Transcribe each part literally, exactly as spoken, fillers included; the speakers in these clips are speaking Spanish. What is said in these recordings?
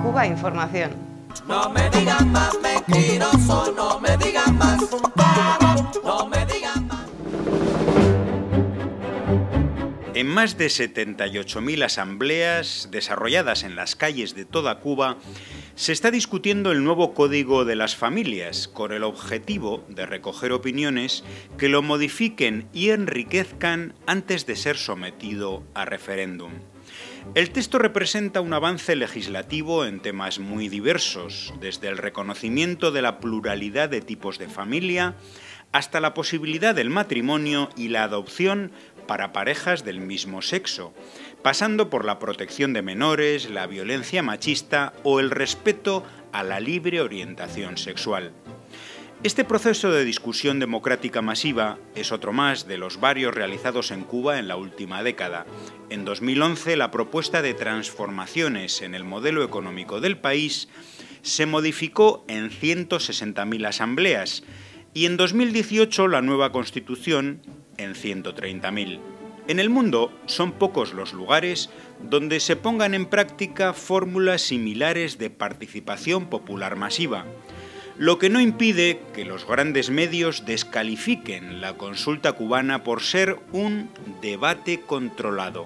Cuba Información. No me digan más mentiroso, no me digan más, no me digan más. En más de setenta y ocho mil asambleas desarrolladas en las calles de toda Cuba, se está discutiendo el nuevo Código de las Familias, con el objetivo de recoger opiniones que lo modifiquen y enriquezcan antes de ser sometido a referéndum. El texto representa un avance legislativo en temas muy diversos, desde el reconocimiento de la pluralidad de tipos de familia hasta la posibilidad del matrimonio y la adopción para parejas del mismo sexo, pasando por la protección de menores, la violencia machista o el respeto a la libre orientación sexual. Este proceso de discusión democrática masiva es otro más de los varios realizados en Cuba en la última década. En dos mil once, la propuesta de transformaciones en el modelo económico del país se modificó en ciento sesenta mil asambleas y en dos mil dieciocho la nueva Constitución en ciento treinta mil. En el mundo son pocos los lugares donde se pongan en práctica fórmulas similares de participación popular masiva, lo que no impide que los grandes medios descalifiquen la consulta cubana por ser un debate controlado.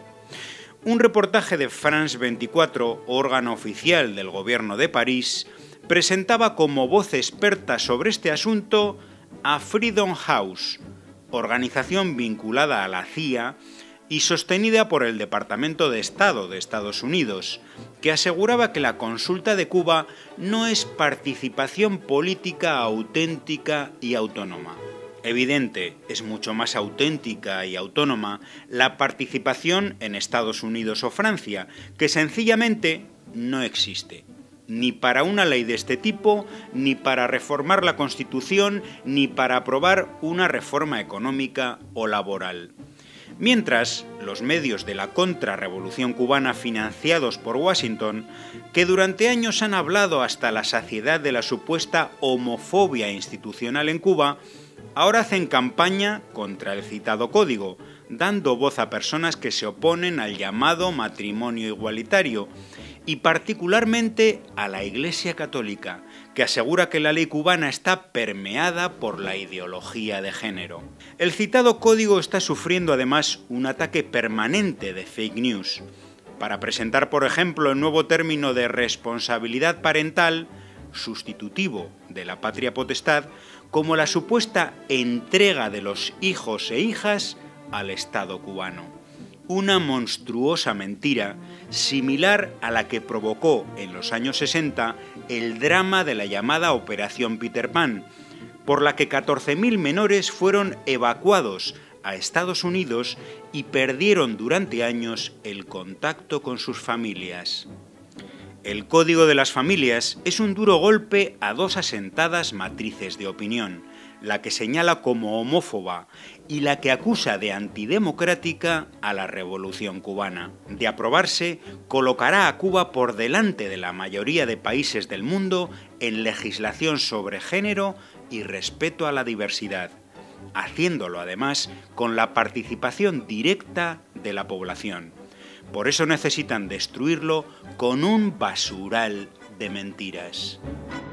Un reportaje de France veinticuatro, órgano oficial del gobierno de París, presentaba como voz experta sobre este asunto a Freedom House, organización vinculada a la C I A y sostenida por el Departamento de Estado de Estados Unidos, que aseguraba que la consulta de Cuba no es participación política auténtica y autónoma. Evidente, es mucho más auténtica y autónoma la participación en Estados Unidos o Francia, que sencillamente no existe. Ni para una ley de este tipo, ni para reformar la Constitución, ni para aprobar una reforma económica o laboral. Mientras, los medios de la contrarrevolución cubana financiados por Washington, que durante años han hablado hasta la saciedad de la supuesta homofobia institucional en Cuba, ahora hacen campaña contra el citado código, dando voz a personas que se oponen al llamado matrimonio igualitario, y particularmente a la Iglesia Católica, que asegura que la ley cubana está permeada por la ideología de género. El citado código está sufriendo además un ataque permanente de fake news. Para presentar, por ejemplo, el nuevo término de responsabilidad parental, sustitutivo de la patria potestad, como la supuesta entrega de los hijos e hijas al Estado cubano. Una monstruosa mentira similar a la que provocó en los años sesenta el drama de la llamada Operación Peter Pan, por la que catorce mil menores fueron evacuados a Estados Unidos y perdieron durante años el contacto con sus familias. El Código de las Familias es un duro golpe a dos asentadas matrices de opinión, la que señala como homófoba y la que acusa de antidemocrática a la Revolución cubana. De aprobarse, colocará a Cuba por delante de la mayoría de países del mundo en legislación sobre género y respeto a la diversidad, haciéndolo además con la participación directa de la población. Por eso necesitan destruirlo con un basural de mentiras.